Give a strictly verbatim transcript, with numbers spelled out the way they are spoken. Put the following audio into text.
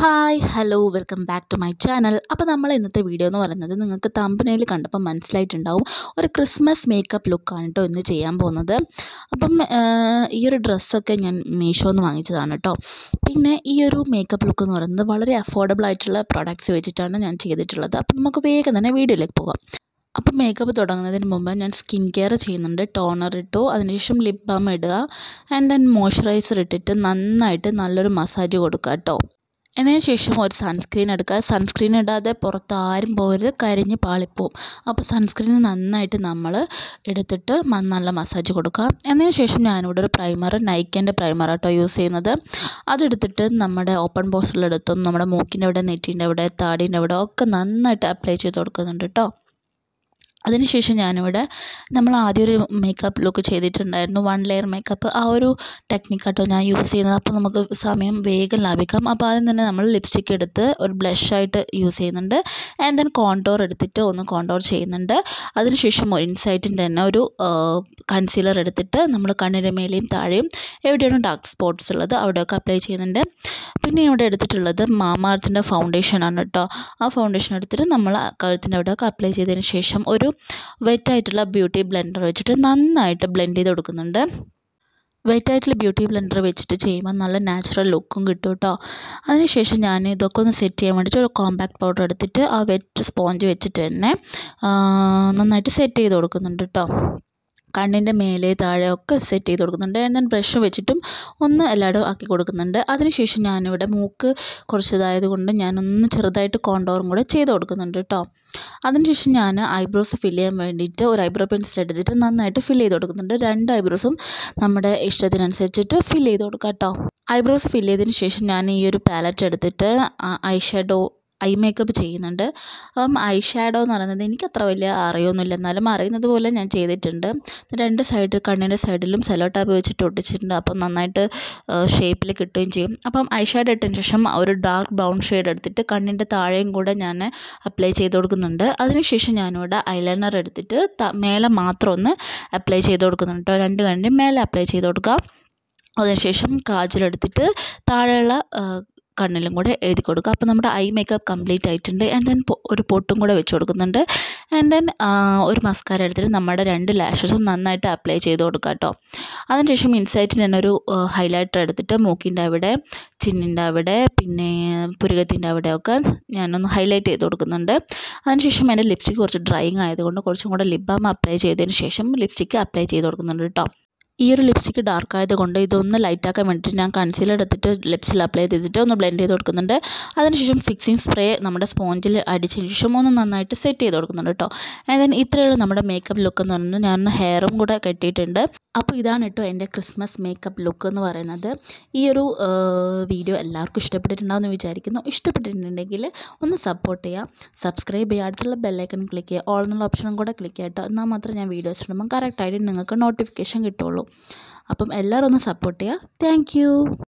Hi hello welcome back to my channel. അപ്പോൾ നമ്മൾ ഇന്നത്തെ വീഡിയോ എന്ന് പറയുന്നത് നിങ്ങൾക്ക് തമ്പനയിൽ കണ്ടപ്പോൾ മനസ്സിലായിട്ടുണ്ടാവും, ഒരു ക്രിസ്മസ് മേക്കപ്പ് ലുക്കാണ് കേട്ടോ ഇന്ന് ചെയ്യാൻ പോകുന്നത്. അപ്പം ഈ ഒരു ഡ്രസ്സൊക്കെ ഞാൻ മീഷോന്ന് വാങ്ങിച്ചതാണ് കേട്ടോ. പിന്നെ ഈ ഒരു മേക്കപ്പ് ലുക്ക് എന്ന് പറയുന്നത് വളരെ അഫോർഡബിൾ ആയിട്ടുള്ള പ്രോഡക്റ്റ്സ് വെച്ചിട്ടാണ് ഞാൻ ചെയ്തിട്ടുള്ളത്. അപ്പം നമുക്ക് വേഗം തന്നെ വീഡിയോയിലേക്ക് പോകാം. അപ്പം മേക്കപ്പ് തുടങ്ങുന്നതിന് മുമ്പ് ഞാൻ സ്കിൻ കെയർ ചെയ്യുന്നുണ്ട്. ടോണർ ഇട്ടു, അതിനുശേഷം ലിപ് ബാം ഇടുക, ആൻഡ് ദെൻ മോയ്സ്ചറൈസർ ഇട്ടിട്ട് നന്നായിട്ട് നല്ലൊരു മസാജ് കൊടുക്കുക കേട്ടോ. അതിന് ശേഷം ഒരു സൺസ്ക്രീൻ എടുക്കുക. സൺസ്ക്രീൻ ഇടാതെ പുറത്ത് ആരും പോകരുത്, കരിഞ്ഞ് പാളിപ്പോവും. അപ്പോൾ സൺസ്ക്രീൻ നന്നായിട്ട് നമ്മൾ എടുത്തിട്ട് നല്ല മസാജ് കൊടുക്കുക. അതിന് ശേഷം ഞാനിവിടെ ഒരു പ്രൈമർ, നൈക്കിൻ്റെ പ്രൈമർ കേട്ടോ യൂസ് ചെയ്യുന്നത്. അതെടുത്തിട്ട് നമ്മുടെ ഓപ്പൺ പോർസിലെടുത്തും നമ്മുടെ മൂക്കിൻ്റെ അവിടെ, നെറ്റിൻ്റെ അവിടെ, താടീൻ്റെ അവിടെ ഒക്കെ നന്നായിട്ട് അപ്ലൈ ചെയ്ത് കൊടുക്കുന്നുണ്ട് കേട്ടോ. അതിനുശേഷം ഞാനിവിടെ നമ്മൾ ആദ്യം ഒരു മേക്കപ്പ് ലുക്ക് ചെയ്തിട്ടുണ്ടായിരുന്നു, വൺ ലെയർ മേക്കപ്പ്. ആ ഒരു ടെക്നിക്കാട്ടോ ഞാൻ യൂസ് ചെയ്യുന്നത്. അപ്പോൾ നമുക്ക് സമയം വേഗം ലാഭിക്കാം. അപ്പോൾ ആദ്യം തന്നെ നമ്മൾ ലിപ്സ്റ്റിക്ക് എടുത്ത് ഒരു ബ്ലഷായിട്ട് യൂസ് ചെയ്യുന്നുണ്ട്. ആൻഡ് ദെൻ കോണ്ടോർ എടുത്തിട്ട് ഒന്ന് കോണ്ടോർ ചെയ്യുന്നുണ്ട്. അതിനുശേഷം ഇൻസൈറ്റിൻ്റെ തന്നെ ഒരു കൺസീലർ എടുത്തിട്ട് നമ്മൾ കണ്ണിൻ്റെ മേലെയും താഴെയും എവിടെയാണ് ഡാർക്ക് സ്പോട്ട്സ് ഉള്ളത് അവിടെയൊക്കെ അപ്ലൈ ചെയ്യുന്നുണ്ട്. പിന്നെ ഇവിടെ എടുത്തിട്ടുള്ളത് മാമാർത്തിൻ്റെ ഫൗണ്ടേഷനാണ് കേട്ടോ. ആ ഫൗണ്ടേഷൻ എടുത്തിട്ട് നമ്മൾ കഴുത്തിൻ്റെ അവിടെയൊക്കെ അപ്ലൈ ചെയ്തതിന് ശേഷം ഒരു വെറ്റായിട്ടുള്ള ബ്യൂട്ടി ബ്ലെൻഡർ വെച്ചിട്ട് നന്നായിട്ട് ബ്ലെൻഡ് ചെയ്ത് കൊടുക്കുന്നുണ്ട്. വെറ്റായിട്ടുള്ള ബ്യൂട്ടി ബ്ലെൻഡർ വെച്ചിട്ട് ചെയ്യുമ്പോൾ നല്ല നാച്ചുറൽ ലുക്കും കിട്ടും കേട്ടോ. അതിനുശേഷം ഞാൻ ഇതൊക്കെ ഒന്ന് സെറ്റ് ചെയ്യാൻ വേണ്ടിയിട്ട് ഒരു കോമ്പാക്ട് പൗഡർ എടുത്തിട്ട് ആ വെറ്റ് സ്പോഞ്ച് വെച്ചിട്ട് തന്നെ നന്നായിട്ട് സെറ്റ് ചെയ്ത് കൊടുക്കുന്നുണ്ട് കേട്ടോ. കണ്ണിൻ്റെ മേലെ താഴെ ഒക്കെ സെറ്റ് ചെയ്ത് കൊടുക്കുന്നുണ്ട്. ഞാൻ ബ്രഷ് വെച്ചിട്ടും ഒന്ന് എല്ലായിടും ആക്കി കൊടുക്കുന്നുണ്ട്. അതിനുശേഷം ഞാനിവിടെ മൂക്ക് കുറച്ചതായത് കൊണ്ട് ഞാനൊന്ന് ചെറുതായിട്ട് കോണ്ടോറും കൂടെ ചെയ്ത് കൊടുക്കുന്നുണ്ട് കേട്ടോ. അതിനുശേഷം ഞാൻ ഐബ്രോസ് ഫില്ല് ചെയ്യാൻ വേണ്ടിയിട്ട് ഒരു ഐബ്രോ പെൻസിൽ എടുത്തിട്ട് നന്നായിട്ട് ഫില്ല് ചെയ്ത് കൊടുക്കുന്നുണ്ട്. രണ്ട് ഐബ്രോസും നമ്മുടെ ഇഷ്ടത്തിനനുസരിച്ചിട്ട് ഫില്ല് ചെയ്ത് കൊടുക്കാം കേട്ടോ. ഐബ്രോസ് ഫില്ല് ചെയ്തതിന് ശേഷം ഞാൻ ഈ ഒരു പാലറ്റ് എടുത്തിട്ട് ഐ ഷാഡോ ഐ മേക്കപ്പ് ചെയ്യുന്നുണ്ട്. അപ്പം ഐ ഷാഡോ എന്ന് പറയുന്നത് എനിക്ക് അത്ര വലിയ അറിയൊന്നുമില്ല, എന്നാലും അറിയുന്നത് പോലെ ഞാൻ ചെയ്തിട്ടുണ്ട്. രണ്ട് സൈഡ് കണ്ണിൻ്റെ സൈഡിലും സെല്ലോ ടാപ്പ് വെച്ചിട്ട് ഒട്ടിച്ചിട്ടുണ്ട്. അപ്പം നന്നായിട്ട് ഷേപ്പിൽ കിട്ടുകയും ചെയ്യും. അപ്പം ഐ ഷാഡോ ഇട്ടതിന് ശേഷം ഒരു ഡാർക്ക് ബ്രൗൺ ഷെയ്ഡ് എടുത്തിട്ട് കണ്ണിൻ്റെ താഴെയും കൂടെ ഞാൻ അപ്ലൈ ചെയ്ത് കൊടുക്കുന്നുണ്ട്. അതിനുശേഷം ഞാനിവിടെ ഐലൈനർ എടുത്തിട്ട് മേലെ മാത്രം ഒന്ന് അപ്ലൈ ചെയ്ത് കൊടുക്കുന്നുണ്ട് കേട്ടോ. രണ്ട് കണ്ണിൻ്റെ മേലെ അപ്ലൈ ചെയ്ത് കൊടുക്കുക. അതിനുശേഷം കാജലെടുത്തിട്ട് താഴെയുള്ള കണ്ണിലും കൂടെ എഴുതി കൊടുക്കുക. അപ്പോൾ നമ്മുടെ ഐ മേക്കപ്പ് കംപ്ലീറ്റ് ആയിട്ടുണ്ട്. ആൻഡ് ദെൻ ഒരു പൊട്ടും കൂടെ വെച്ച് കൊടുക്കുന്നുണ്ട്. ആൻഡ് ദെൻ ഒരു മസ്കാര എടുത്തിട്ട് നമ്മുടെ രണ്ട് ലാഷസും നന്നായിട്ട് അപ്ലൈ ചെയ്ത് കൊടുക്കുക കേട്ടോ. അതിനുശേഷം ഇൻസൈറ്റിന് തന്നെ ഒരു ഹൈലൈറ്റർ എടുത്തിട്ട് മൂക്കിൻ്റെ അവിടെ, ചിന്നിൻ്റെ അവിടെ, പിന്നെ പുരുകത്തിൻ്റെ അവിടെയൊക്കെ ഞാനൊന്ന് ഹൈലൈറ്റ് ചെയ്ത് കൊടുക്കുന്നുണ്ട്. അതിനുശേഷം എൻ്റെ ലിപ്സ്റ്റിക്ക് കുറച്ച് ഡ്രൈയിങ് ആയതുകൊണ്ട് കുറച്ചും കൂടെ ലിപ് ബാം അപ്ലൈ ചെയ്തതിന് ശേഷം ലിപ്സ്റ്റിക്ക് അപ്ലൈ ചെയ്ത് കൊടുക്കുന്നുണ്ട് കേട്ടോ. ഈ ഒരു ലിപ്സ്റ്റിക്ക് ഡാർക്ക് ആയതുകൊണ്ട് ഇതൊന്ന് ലൈറ്റാക്കാൻ വേണ്ടിയിട്ട് ഞാൻ കൺസീലർ എടുത്തിട്ട് ലിപ്സിൽ അപ്ലൈ ചെയ്തിട്ട് ഒന്ന് ബ്ലെൻഡ് ചെയ്ത് കൊടുക്കുന്നുണ്ട്. അതിനുശേഷം ഫിക്സിങ് സ്പ്രേ നമ്മുടെ സ്പോഞ്ചിൽ അടിച്ചതിന് ശേഷം ഒന്ന് നന്നായിട്ട് സെറ്റ് ചെയ്ത് കൊടുക്കുന്നുണ്ട് കേട്ടോ. ആൻഡ് ദെൻ ഇത്രയുള്ള നമ്മുടെ മേക്കപ്പ് ലുക്ക് എന്ന് പറയുന്നത് ഞാനൊന്ന് ഹെയറും കൂടെ കെട്ടിയിട്ടുണ്ട്. അപ്പോൾ ഇതാണ് കേട്ടോ എൻ്റെ ക്രിസ്മസ് മേക്കപ്പ് ലുക്ക് എന്ന് പറയുന്നത്. ഈ ഒരു വീഡിയോ എല്ലാവർക്കും ഇഷ്ടപ്പെട്ടിട്ടുണ്ടാവും എന്ന് വിചാരിക്കുന്നു. ഇഷ്ടപ്പെട്ടിട്ടുണ്ടെങ്കിൽ ഒന്ന് സപ്പോർട്ട് ചെയ്യുക, സബ്സ്ക്രൈബ് ചെയ്യുക, അടുത്തുള്ള ബെല്ലൈക്കൺ ക്ലിക്ക് ചെയ്യുക, ഓൾ എന്നുള്ള ഓപ്ഷനും കൂടെ ക്ലിക്ക് ചെയ്യുക കേട്ടോ. എന്നാൽ മാത്രമേ ഞാൻ വീഡിയോസ് ഇടുമ്പോൾ കറക്റ്റായിട്ട് നിങ്ങൾക്ക് നോട്ടിഫിക്കേഷൻ കിട്ടുള്ളൂ. അപ്പം എല്ലാവരും ഒന്ന് സപ്പോർട്ട് ചെയ്യുക. താങ്ക്